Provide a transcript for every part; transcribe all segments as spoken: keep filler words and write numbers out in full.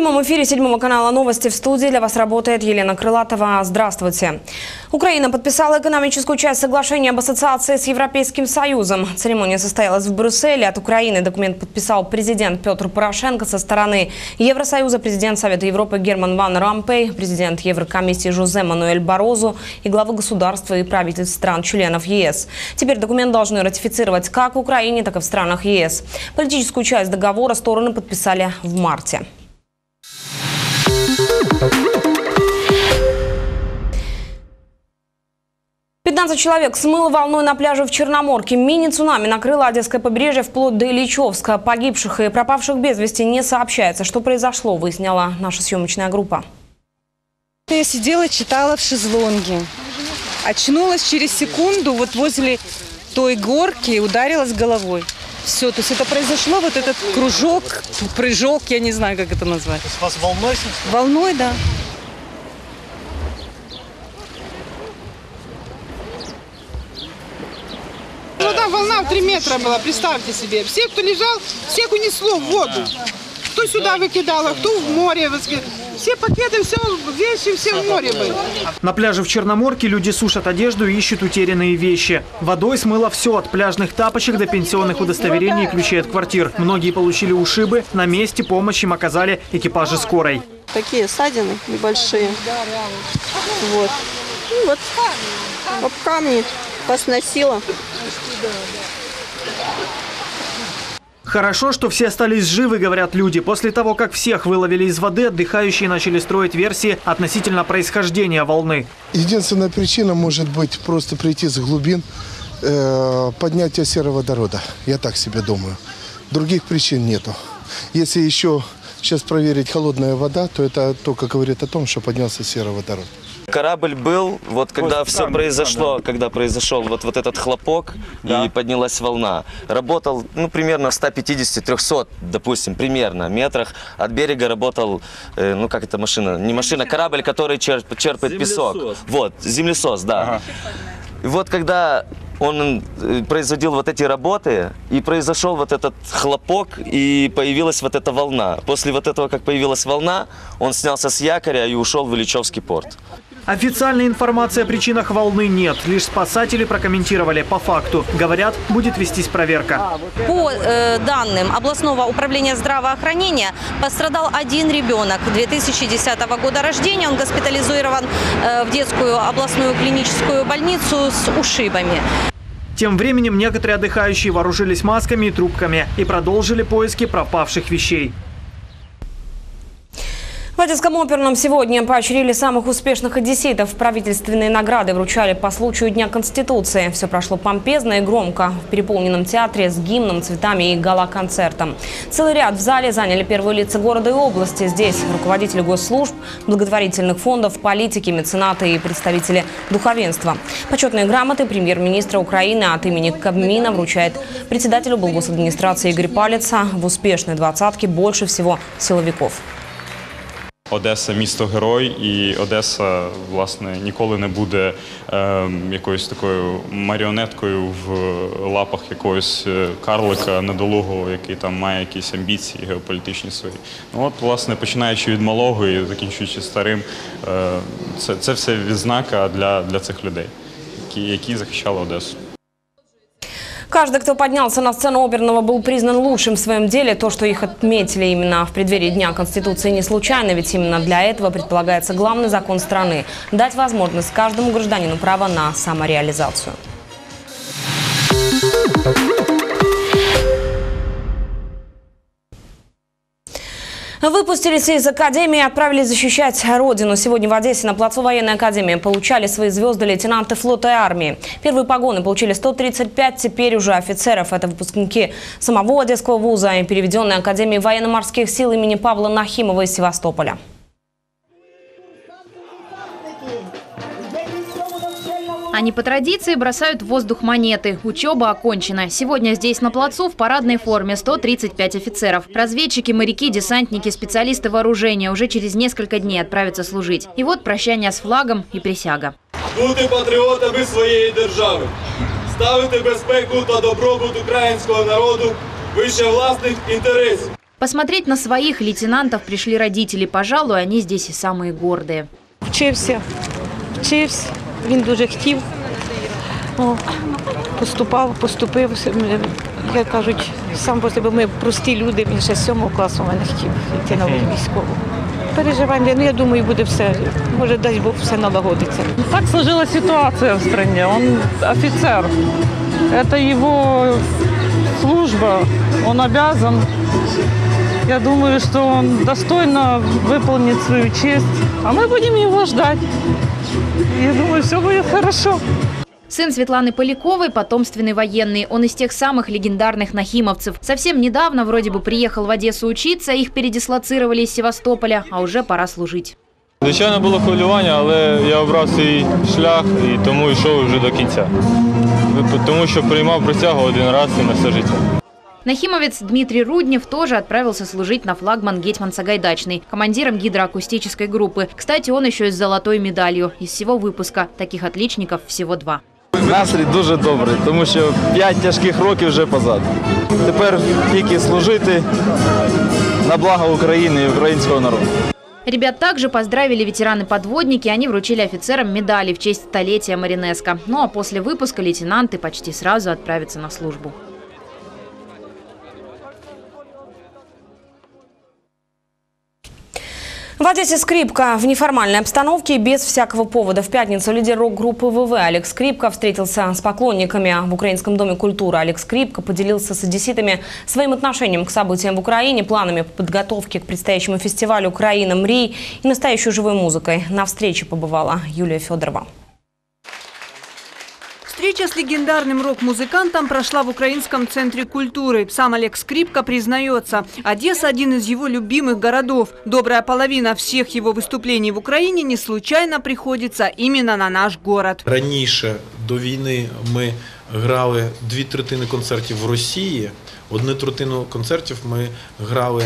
прямом эфире седьмого канала «Новости», в студии для вас работает Елена Крылатова. Здравствуйте. Украина подписала экономическую часть соглашения об ассоциации с Европейским Союзом. Церемония состоялась в Брюсселе. От Украины документ подписал президент Петр Порошенко. Со стороны Евросоюза президент Совета Европы Герман Ван Ромпей, президент Еврокомиссии Жозе Мануэль Барозу и главы государства и правительств стран-членов ЕС. Теперь документ должны ратифицировать как в Украине, так и в странах ЕС. Политическую часть договора стороны подписали в марте. пятнадцать человек смыло волной на пляже в Черноморке. Мини-цунами накрыло Одесское побережье вплоть до Ильичевска. Погибших и пропавших без вести не сообщается. Что произошло, выясняла наша съемочная группа. Я сидела, читала в шезлонге. Очнулась через секунду вот возле той горки и ударилась головой. Все, то есть это произошло, вот этот кружок, прыжок, я не знаю, как это назвать. То есть вас волной снесло? Волной, да. Ну да, волна в три метра была, представьте себе. Все, кто лежал, всех унесло в воду. Кто сюда выкидал, кто в море выкидал. Все пакеты, все вещи, все в море были. На пляже в Черноморке люди сушат одежду и ищут утерянные вещи. Водой смыло все, от пляжных тапочек до пенсионных удостоверений и ключей от квартир. Многие получили ушибы. На месте помощь им оказали экипажи скорой. Такие ссадины небольшие. Вот. И вот об камни посносило. Хорошо, что все остались живы, говорят люди. После того, как всех выловили из воды, отдыхающие начали строить версии относительно происхождения волны. Единственная причина может быть просто прийти с глубин, э, поднятие сероводорода. Я так себе думаю. Других причин нету. Если еще сейчас проверить холодная вода, то это только говорит о том, что поднялся сероводород. Корабль был, вот когда все произошло, когда произошел вот, вот этот хлопок, да, и поднялась волна. Работал, ну, примерно в ста пятидесяти — трёхстах, допустим, примерно метрах от берега работал, э, ну, как это машина, не машина, корабль, который черп, черпает песок. Вот, землесос, да. Ага. И вот когда он производил вот эти работы, и произошел вот этот хлопок, и появилась вот эта волна. После вот этого, как появилась волна, он снялся с якоря и ушел в Ильичевский порт. Официальной информации о причинах волны нет. Лишь спасатели прокомментировали по факту. Говорят, будет вестись проверка. По э, данным областного управления здравоохранения, пострадал один ребенок две тысячи десятого года рождения. Он госпитализирован э, в детскую областную клиническую больницу с ушибами. Тем временем некоторые отдыхающие вооружились масками и трубками и продолжили поиски пропавших вещей. В Одесском оперном сегодня поощрили самых успешных одесситов. Правительственные награды вручали по случаю Дня Конституции. Все прошло помпезно и громко. В переполненном театре с гимном, цветами и гала-концертом. Целый ряд в зале заняли первые лица города и области. Здесь руководители госслужб, благотворительных фондов, политики, меценаты и представители духовенства. Почетные грамоты премьер-министра Украины от имени Кабмина вручает председателю облгосадминистрации Игорь Палица. В успешной двадцатке больше всего силовиков. Одеса – місто-герой, і Одеса, власне, ніколи не буде е, якоюсь такою маріонеткою в лапах якогось карлика недолугого, який там має якісь амбіції геополітичні свої. Ну, от, власне, починаючи від малого і закінчуючи старим, е, це, це все відзнака для, для цих людей, які, які захищали Одесу. Каждый, кто поднялся на сцену оперного, был признан лучшим в своем деле. То, что их отметили именно в преддверии Дня Конституции, не случайно, ведь именно для этого предполагается главный закон страны – дать возможность каждому гражданину право на самореализацию. Выпустились из академии и отправились защищать родину. Сегодня в Одессе на плацу военной академии получали свои звезды лейтенанты флота и армии. Первые погоны получили сто тридцать пять теперь уже офицеров. Это выпускники самого Одесского вуза и переведенные Академией военно-морских сил имени Павла Нахимова из Севастополя. Они по традиции бросают в воздух монеты. Учеба окончена. Сегодня здесь на плацу в парадной форме сто тридцать пять офицеров. Разведчики, моряки, десантники, специалисты вооружения уже через несколько дней отправятся служить. И вот прощание с флагом и присяга. Бути патріотами своєї держави. Ставити безпеку та добробут українського народу вище власних інтересів. Посмотреть на своих лейтенантов пришли родители. Пожалуй, они здесь и самые гордые. Вчився, вчився, він дуже хотів. О, поступав, поступив. Як кажуть, сам по себе ми прості люди, він ще з сьомого класу мене хотів йти на військову. Переживання, ну я думаю, буде все, може дасть Бог все налагодиться. Так сложилась ситуация в стране, он офицер, это его служба, он обязан. Я думаю, что он достойно выполнит свою честь, а мы будем его ждать. Я думаю, все будет хорошо. Сын Светланы Поляковой – потомственный военный. Он из тех самых легендарных нахимовцев. Совсем недавно вроде бы приехал в Одессу учиться, их передислоцировали из Севастополя, а уже пора служить. Звичайно, було хвилювання, але я обрав свій шлях і тому йшов вже до кінця. Тому що приймав присягу один раз і на все життя. Нахимовец Дмитрий Руднев тоже отправился служить на флагман Гетьман Сагайдачный, командиром гидроакустической группы. Кстати, он еще и с золотой медалью. Из всего выпуска таких отличников всего два. Настрій дуже добрий, тому що п'ять тяжких років вже позаду. Тепер тільки служити на благо України и украинского народа. Ребят также поздравили ветераны-подводники, они вручили офицерам медали в честь столетия Маринеско. Ну а после выпуска лейтенанты почти сразу отправятся на службу. В Одессе скрипка в неформальной обстановке без всякого повода. В пятницу лидер рок-группы ВВ Олег Скрипка встретился с поклонниками в Украинском доме культуры. Олег Скрипка поделился с одесситами своим отношением к событиям в Украине, планами по подготовке к предстоящему фестивалю «Украина мрий» и настоящей живой музыкой. На встрече побывала Юлия Федорова. Встреча с легендарным рок-музыкантом прошла в Украинском центре культуры. Сам Олег Скрипка признается, Одесса – один из его любимых городов. Добрая половина всех его выступлений в Украине не случайно приходится именно на наш город. Раніше до війни ми грали дві третини концертів в Росії, одну третину концертів ми грали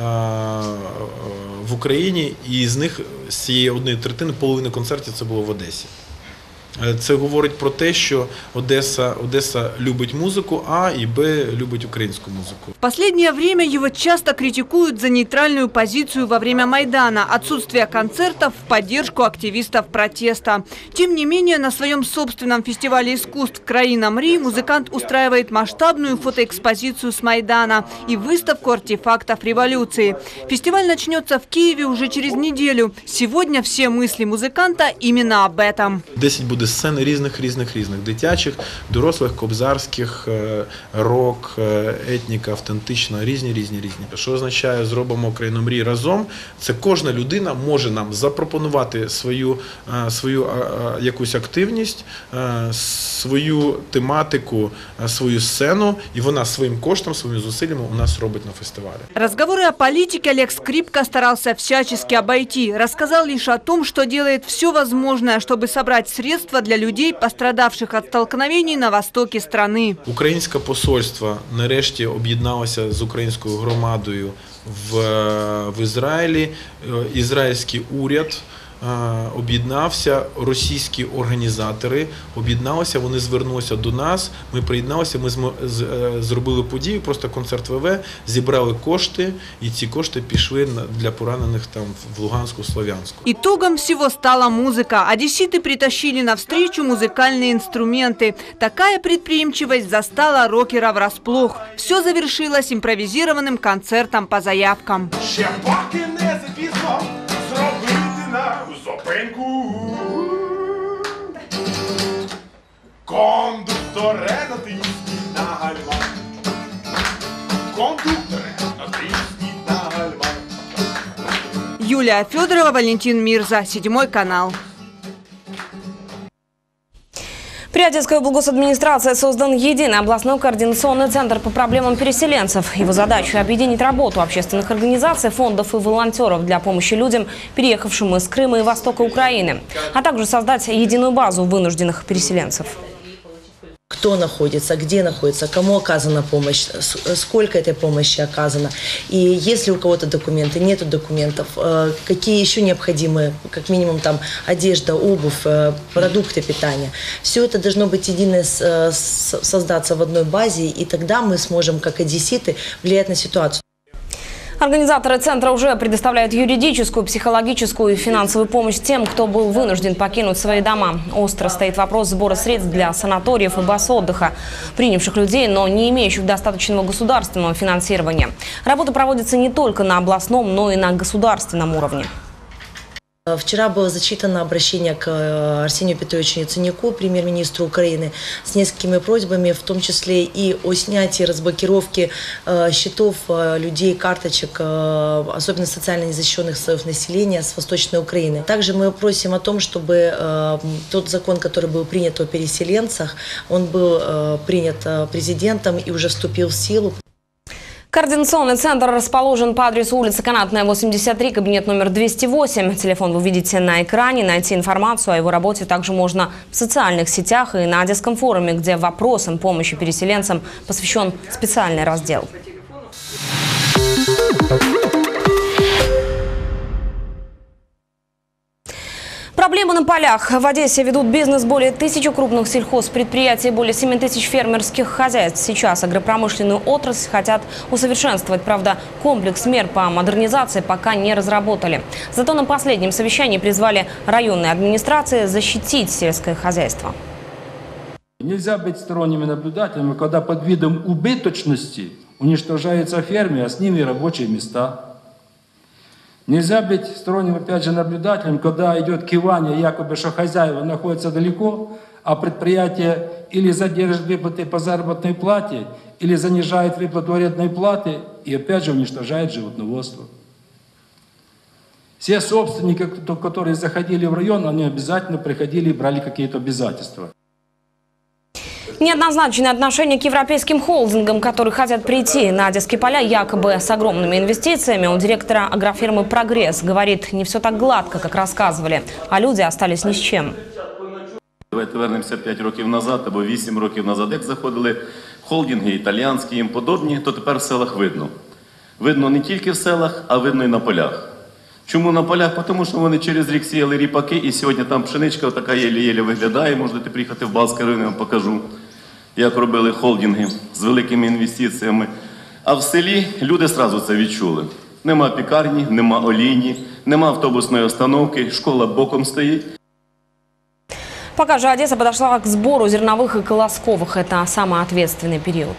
в Україні, і з них, з цієї однієї третини, половина концертів це було в Одесі. Це говорить про те, що Одеса, Одеса любить музыку, а и б любит украинскую музыку. В последнее время его часто критикуют за нейтральную позицию во время Майдана, отсутствие концертов в поддержку активистов протеста. Тем не менее, на своем собственном фестивале искусств «Украина мрий» музыкант устраивает масштабную фотоэкспозицию с Майдана и выставку артефактов революции. Фестиваль начнется в Киеве уже через неделю. Сегодня все мысли музыканта именно об этом. десять буде сцени різних, різних, різних. Дитячих, дорослих, кобзарських, рок, етніка, автентична, різні, різні, різні. Що означає «Зробимо Україну мрій разом»? Це кожна людина може нам запропонувати свою, свою якусь активність, свою тематику, свою сцену, і вона своїм коштом, своїми зусиллями у нас робить на фестивалі. Разговоры о политике Олег Скрипка старался всячески обойти. Рассказал лишь о том, что делает все возможное, чтобы собрать средства для людей, пострадавших от столкновений на востоке страны. Українське посольство нарешті об'єдналося з українською громадою в, в Ізраїлі. Ізраїльський уряд об'єднався, російські організатори об'єдналися, вони звернулися до нас, ми приєдналися, ми зробили подію, просто концерт ВВ, зібрали кошти, і ці кошти пішли для поранених там в Луганську, Слов'янську. Итогом всего стала музыка. Одесситы притащили навстречу музыкальные инструменты. Такая предприимчивость застала рокера врасплох. Все завершилось импровизированным концертом по заявкам. Кондукторе, натисніть на гальма. Кондукторе, натисніть на гальма. Юлия Федорова, Валентин Мирза, седьмой канал. При Одесской облгосадминистрации создан единый областной координационный центр по проблемам переселенцев. Его задача – объединить работу общественных организаций, фондов и волонтеров для помощи людям, переехавшим из Крыма и востока Украины, а также создать единую базу вынужденных переселенцев. Кто находится, где находится, кому оказана помощь, сколько этой помощи оказано. И если у кого-то документы, нету документов, какие еще необходимы, как минимум там одежда, обувь, продукты питания. Все это должно быть едино, создаться в одной базе, и тогда мы сможем, как одесситы, влиять на ситуацию. Организаторы центра уже предоставляют юридическую, психологическую и финансовую помощь тем, кто был вынужден покинуть свои дома. Остро стоит вопрос сбора средств для санаториев и баз отдыха, принявших людей, но не имеющих достаточного государственного финансирования. Работа проводится не только на областном, но и на государственном уровне. Вчера было зачитано обращение к Арсению Петровичу Яценюку, премьер-министру Украины, с несколькими просьбами, в том числе и о снятии разблокировки счетов людей, карточек, особенно социально незащищенных слоев населения с Восточной Украины. Также мы просим о том, чтобы тот закон, который был принят о переселенцах, он был принят президентом и уже вступил в силу. Координационный центр расположен по адресу улица Канатная, восемьдесят три, кабинет номер двести восемь. Телефон вы видите на экране. Найти информацию о его работе также можно в социальных сетях и на Одесском форуме, где вопросам помощи переселенцам посвящен специальный раздел. Проблемы на полях. В Одессе ведут бизнес более тысячи крупных сельхозпредприятий, более семи тысяч фермерских хозяйств. Сейчас агропромышленную отрасль хотят усовершенствовать. Правда, комплекс мер по модернизации пока не разработали. Зато на последнем совещании призвали районные администрации защитить сельское хозяйство. Нельзя быть сторонними наблюдателями, когда под видом убыточности уничтожаются фермы, а с ними рабочие места. Нельзя быть сторонним, опять же, наблюдателем, когда идет кивание, якобы, что хозяева находятся далеко, а предприятие или задерживает выплаты по заработной плате, или занижает выплату арендной платы и, опять же, уничтожает животноводство. Все собственники, которые заходили в район, они обязательно приходили и брали какие-то обязательства. Неоднозначное отношение к европейским холдингам, которые хотят прийти на Одесские поля якобы с огромными инвестициями. У директора агрофирмы «Прогресс» говорит, не все так гладко, как рассказывали, а люди остались ни с чем. Давайте вернемося п'ять років назад або вісім років назад, як заходили холдинги італійські і їм подобні, то тепер в селах видно. Видно не тільки в селах, а видно і на полях. Чому на полях? Тому що вони через рік сіяли ріпаки, і сьогодні там пшеничка така єлі-єлі виглядає. Можете приїхати в Балський район, я вам покажу, як робили холдинги з великими інвестиціями. А в селі люди одразу це відчули. Нема пікарні, нема олійні, нема автобусної остановки, школа боком стоїть. Пока же Одесса подошла к сбору зерновых и колосковых. Это самый ответственный период.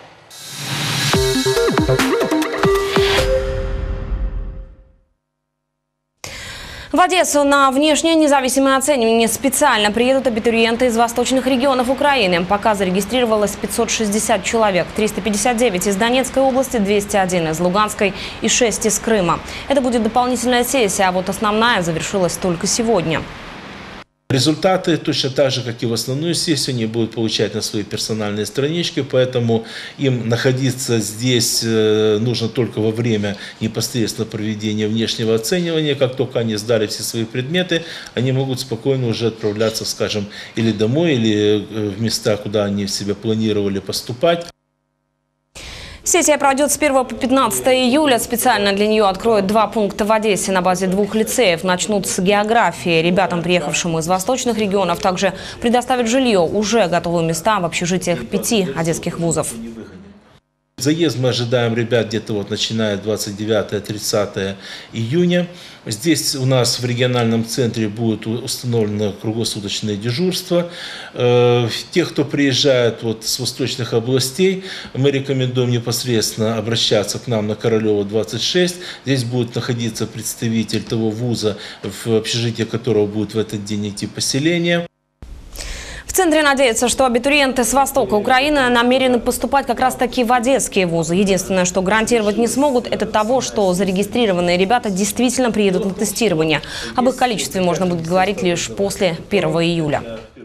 В Одессу на внешнее независимое оценивание специально приедут абитуриенты из восточных регионов Украины. Пока зарегистрировалось пятьсот шестьдесят человек, триста пятьдесят девять из Донецкой области, двести один из Луганской и шесть из Крыма. Это будет дополнительная сессия, а вот основная завершилась только сегодня. Результаты точно так же, как и в основную сессию, они будут получать на свои персональные странички, поэтому им находиться здесь нужно только во время непосредственно проведения внешнего оценивания. Как только они сдали все свои предметы, они могут спокойно уже отправляться, скажем, или домой, или в места, куда они себя планировали поступать. Сессия пройдет с первого по пятнадцатое июля. Специально для нее откроют два пункта в Одессе на базе двух лицеев. Начнут с географии. Ребятам, приехавшим из восточных регионов, также предоставят жилье. Уже готовы места в общежитиях пяти одесских вузов. Заезд мы ожидаем ребят где-то вот начиная двадцать девятое — тридцатое июня. Здесь у нас в региональном центре будет установлено круглосуточное дежурство. Тех, кто приезжает вот с восточных областей, мы рекомендуем непосредственно обращаться к нам на Королева двадцать шесть. Здесь будет находиться представитель того вуза, в общежитии которого будет в этот день идти поселение. В центре надеются, что абитуриенты с востока Украины намерены поступать как раз-таки в одесские вузы. Единственное, что гарантировать не смогут, это того, что зарегистрированные ребята действительно приедут на тестирование. Об их количестве можно будет говорить лишь после первого июля.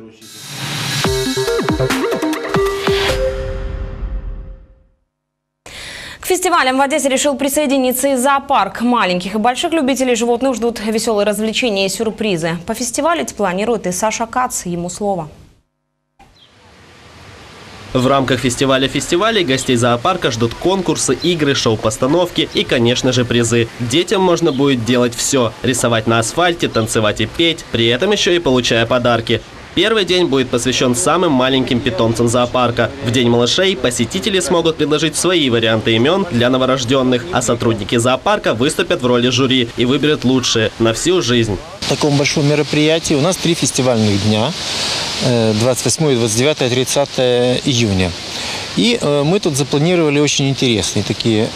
К фестивалям в Одессе решил присоединиться и зоопарк. Маленьких и больших любителей животных ждут веселые развлечения и сюрпризы. Пофестивалить планирует и Саша Кац. Ему слово. В рамках фестиваля фестивалей гостей зоопарка ждут конкурсы, игры, шоу-постановки и, конечно же, призы. Детям можно будет делать все – рисовать на асфальте, танцевать и петь, при этом еще и получая подарки. Первый день будет посвящен самым маленьким питомцам зоопарка. В День малышей посетители смогут предложить свои варианты имен для новорожденных, а сотрудники зоопарка выступят в роли жюри и выберут лучшие на всю жизнь. В таком большом мероприятии у нас три фестивальных дня – двадцать восьмое, двадцать девятое, тридцатое июня. И мы тут запланировали очень интересные такие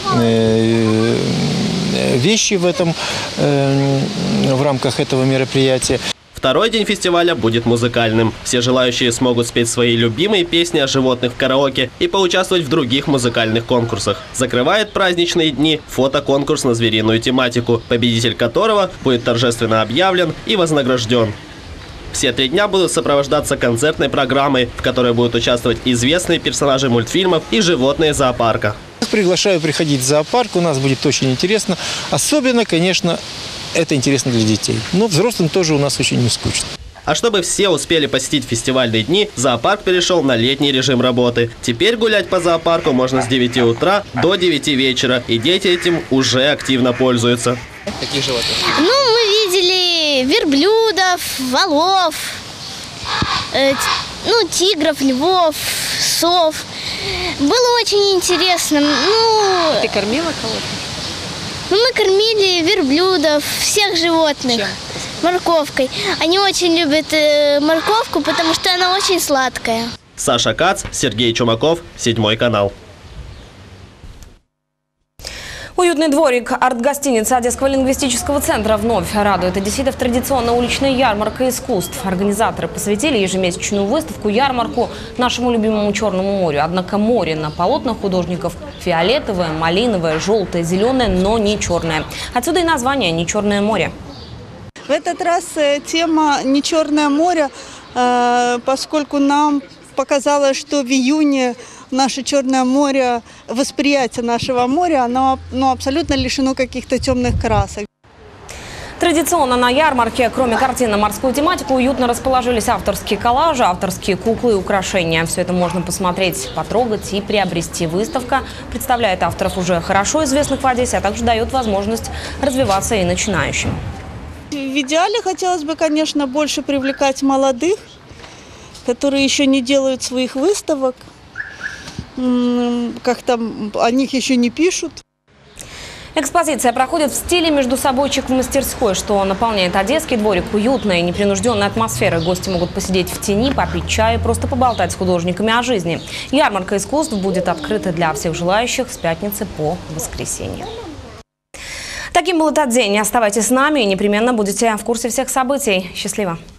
вещи в, этом, в рамках этого мероприятия. Второй день фестиваля будет музыкальным. Все желающие смогут спеть свои любимые песни о животных в караоке и поучаствовать в других музыкальных конкурсах. Закрывает праздничные дни фотоконкурс на звериную тематику, победитель которого будет торжественно объявлен и вознагражден. Все три дня будут сопровождаться концертной программой, в которой будут участвовать известные персонажи мультфильмов и животные зоопарка. Приглашаю приходить в зоопарк, у нас будет очень интересно. Особенно, конечно, это интересно для детей. Но взрослым тоже у нас очень не скучно. А чтобы все успели посетить фестивальные дни, зоопарк перешел на летний режим работы. Теперь гулять по зоопарку можно с девяти утра до девяти вечера, и дети этим уже активно пользуются. Каких животных? Ну, мы видели верблюдов, волов, э, ну, тигров, львов, сов. Было очень интересно. Ну, ты кормила кого-то? Ну, мы кормили верблюдов, всех животных. Чем? Морковкой. Они очень любят э, морковку, потому что она очень сладкая. Саша Кац, Сергей Чумаков, Седьмой канал. Уютный дворик арт-гостиницы Одесского лингвистического центра вновь радует одесситов традиционная уличная ярмарка искусств. Организаторы посвятили ежемесячную выставку-ярмарку нашему любимому Черному морю. Однако море на полотнах художников фиолетовое, малиновое, желтое, зеленое, но не черное. Отсюда и название «Не черное море». В этот раз тема «Не черное море», поскольку нам показалось, что в июне наше Черное море, восприятие нашего моря, оно ну, абсолютно лишено каких-то темных красок. Традиционно на ярмарке, кроме картин на морскую тематику, уютно расположились авторские коллажи, авторские куклы и украшения. Все это можно посмотреть, потрогать и приобрести. Выставка представляет авторов уже хорошо известных в Одессе, а также дает возможность развиваться и начинающим. В идеале хотелось бы, конечно, больше привлекать молодых, которые еще не делают своих выставок. Как-то о них еще не пишут. Экспозиция проходит в стиле междусобойчик в мастерской, что наполняет одесский дворик уютной и непринужденной атмосферой. Гости могут посидеть в тени, попить чай и просто поболтать с художниками о жизни. Ярмарка искусств будет открыта для всех желающих с пятницы по воскресенье. Таким был этот день. Оставайтесь с нами и непременно будете в курсе всех событий. Счастливо!